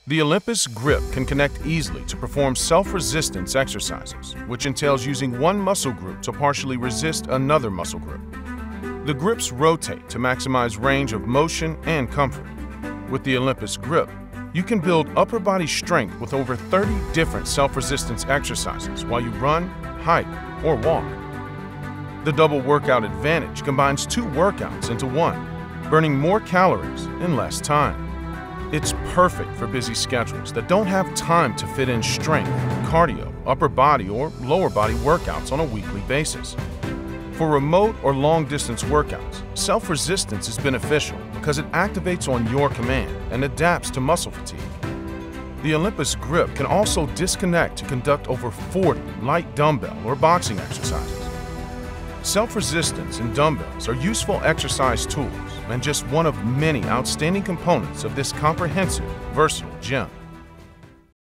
The Olympus Grip can connect easily to perform self-resistance exercises, which entails using one muscle group to partially resist another muscle group. The grips rotate to maximize range of motion and comfort. With the Olympus Grip, you can build upper body strength with over 30 different self-resistance exercises while you run, hike, or walk. The Double Workout Advantage combines two workouts into one, burning more calories in less time. It's perfect for busy schedules that don't have time to fit in strength, cardio, upper body, or lower body workouts on a weekly basis. For remote or long-distance workouts, self-resistance is beneficial because it activates on your command and adapts to muscle fatigue. The Olympus Grip can also disconnect to conduct over 40 light dumbbell or boxing exercises. Self-resistance and dumbbells are useful exercise tools and just one of many outstanding components of this comprehensive, versatile gym.